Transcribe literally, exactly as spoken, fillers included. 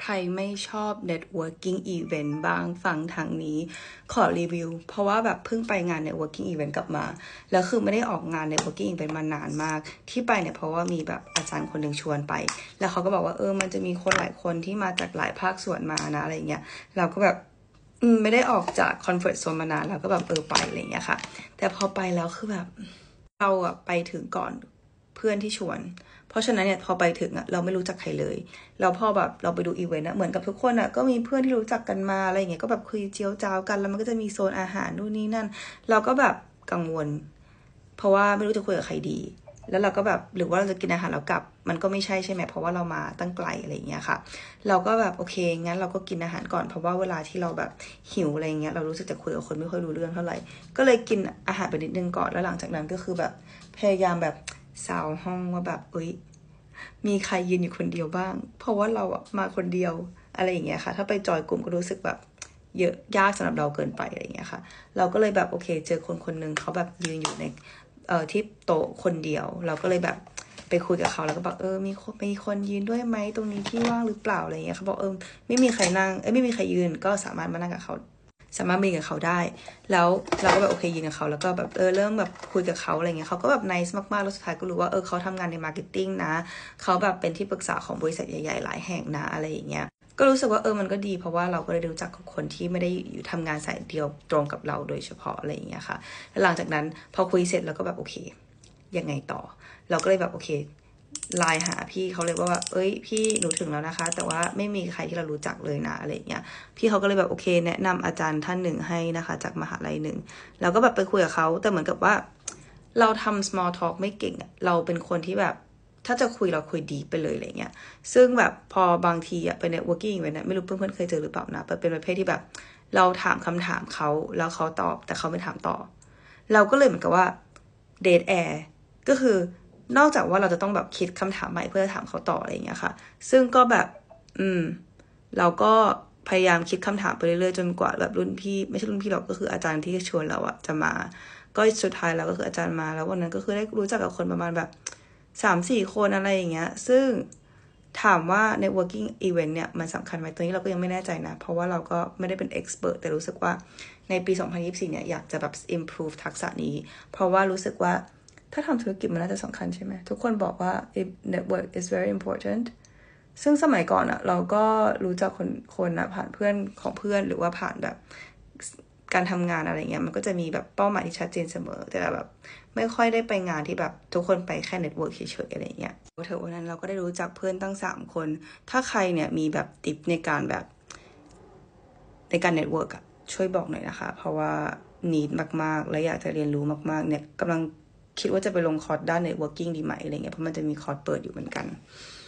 รไม่ชอบ networking event บ้างฟังทางนี้ขอรีวิวเพราะว่าแบบเพิ่งไปงาน networking event กลับมาแล้วคือไม่ได้ออกงาน networking event มานานมากที่ไปเนี่ยเพราะว่ามีแบบอาจารย์คนหนึ่งชวนไปแล้วเขาก็บอกว่าเออมันจะมีคนหลายคนที่มาจากหลายภาคส่วนมานะอะไรเงี้ยเราก็แบบอืมไม่ได้ออกจากคอนเฟิร์ตโซนมานานแล้วก็แบบเออไปอะไรเงี้ยค่ะแต่พอไปแล้วคือแบบเราอะไปถึงก่อนเพื่อนที่ชวนเพราะฉะนั้นเนี่ยพอไปถึงอะเราไม่รู้จักใครเลยแล้วพอแบบเราไปดูอีเวนต์อะเหมือนกับทุกคนอะก็มีเพื่อนที่รู้จักกันมาอะไรอย่างเงี้ยก็แบบคุยเจียวจ้าวกันแล้วมันก็จะมีโซนอาหารนู่นนี่นั่นเราก็แบบกังวลเพราะว่าไม่รู้จะคุยกับใครดีแล้วเราก็แบบหรือว่าเราจะกินอาหารแล้วกลับมันก็ไม่ใช่ใช่ไหมเพราะว่าเรามาตั้งไกลอะไรอย่างเงี้ยค่ะเราก็แบบโอเคงั้นเราก็กินอาหารก่อนเพราะว่าเวลาที่เราแบบหิวอะไรเงี้ยเรารู้สึกจะคุยกับคนไม่ค่อยรู้เรื่องเท่าไหร่ก็เลยกินอาหารไปนิดนึงก่อนแล้วหลังจากนั้นก็คือแบบพยายามแบบซาวห้องว่าแบบเอ้ยมีใครยืนอยู่คนเดียวบ้างเพราะว่าเราอะมาคนเดียวอะไรอย่างเงี้ยค่ะถ้าไปจอยกลุ่มก็รู้สึกแบบเยอะยากสำหรับเราเกินไปอะไรอย่างเงี้ยค่ะเราก็เลยแบบโอเคเจอคนคนนึงเขาแบบยืนอยู่ในเอ่อที่โต๊ะคนเดียวเราก็เลยแบบไปคุยกับเขาแล้วก็บอกเออมีคนมีคนยืนด้วยไหมตรงนี้ที่ว่างหรือเปล่าอะไรเงี้ยเขาบอกเออไม่มีใครนั่งเอ้ยไม่มีใครยืนก็สามารถมานั่งกับเขาสามารถมีกับเขาได้แล้วเราก็แบบโอเคยืนกับเขาแล้วก็แบบเออเริ่มแบบคุยกับเขาอะไรเงี้ยเขาก็แบบไนซ์มากๆแล้วสุดท้ายก็รู้ว่าเออเขาทำงานในมาร์เก็ตติ้งนะเขาแบบเป็นที่ปรึกษาของบริษัทใหญ่ๆหลายแห่งนะอะไรอย่างเงี้ยก็รู้สึกว่าเออมันก็ดีเพราะว่าเราก็ได้รู้จักกับคนที่ไม่ได้อยู่ทำงานสายเดียวตรงกับเราโดยเฉพาะอะไรอย่างเงี้ยค่ะแล้วหลังจากนั้นพอคุยเสร็จเราก็แบบโอเคยังไงต่อเราก็เลยแบบโอเคไลน์หาพี่เขาเลยว่าแบบเอ้ยพี่หนูถึงแล้วนะคะแต่ว่าไม่มีใครที่เรารู้จักเลยนะอะไรเงี้ยพี่เขาก็เลยแบบโอเคแนะนำอาจารย์ท่านหนึ่งให้นะคะจากมหาลัยหนึ่งแล้วก็แบบไปคุยกับเขาแต่เหมือนกับว่าเราทำ small talk ไม่เก่งเราเป็นคนที่แบบถ้าจะคุยเราคุยดีไปเลยอะไรเงี้ยซึ่งแบบพอบางทีอะไป networking ไว้นะไม่รู้เพื่อนๆเคยเจอหรือเปล่านะเป็นประเภทที่แบบเราถามคำถามเขาแล้วเขาตอบแต่เขาไม่ถามต่อเราก็เลยเหมือนกับว่าเดทแอร์ก็คือนอกจากว่าเราจะต้องแบบคิดคำถามใหม่เพื่อถามเขาต่ออะไรอย่างเงี้ยค่ะซึ่งก็แบบอืมเราก็พยายามคิดคำถามไปเรื่อยๆจนกว่าแบบรุ่นพี่ไม่ใช่รุ่นพี่หรอกก็คืออาจารย์ที่ชวนเราอะจะมาก็สุดท้ายแล้วก็คืออาจารย์มาแล้ววันนั้นก็คือได้รู้จักกับคนประมาณแบบสามสี่คนอะไรอย่างเงี้ยซึ่งถามว่า networking event เนี่ยมันสำคัญไหมตอนนี้เราก็ยังไม่แน่ใจนะเพราะว่าเราก็ไม่ได้เป็น expert แต่รู้สึกว่าในปีสองพันยี่สิบสี่เนี่ยอยากจะแบบ improve ทักษะนี้เพราะว่ารู้สึกว่าถ้าทำธุรกิจมันน่าจะสำคัญใช่ไหมทุกคนบอกว่า network is very important ซึ่งสมัยก่อนอะเราก็รู้จักคนคนนะผ่านเพื่อนของเพื่อนหรือว่าผ่านแบบการทำงานอะไรเงี้ยมันก็จะมีแบบเป้าหมายที่ชัดเจนเสมอแต่แบบไม่ค่อยได้ไปงานที่แบบทุกคนไปแค่เน็ตเวิร์กเฉยๆอะไรเงี้ยเถอะวันนั้นเราก็ได้รู้จักเพื่อนตั้งสามคนถ้าใครเนี่ยมีแบบติปในการแบบในการเน็ตเวิร์กอะช่วยบอกหน่อยนะคะเพราะว่านีดมากๆและอยากจะเรียนรู้มากๆเนี่ยกำลังคิดว่าจะไปลงคอร์สด้านเน็ตเวิร์กิ่งดีไหมอะไรเงี้ยเพราะมันจะมีคอร์สเปิดอยู่เหมือนกัน